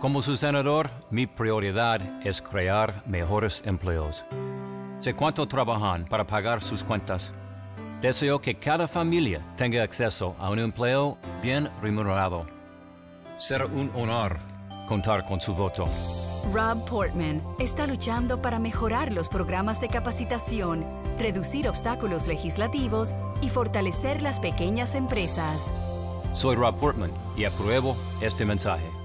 Como su senador, mi prioridad es crear mejores empleos. Sé cuánto trabajan para pagar sus cuentas. Deseo que cada familia tenga acceso a un empleo bien remunerado. Será un honor contar con su voto. Rob Portman está luchando para mejorar los programas de capacitación, reducir obstáculos legislativos y fortalecer las pequeñas empresas. Soy Rob Portman y apruebo este mensaje.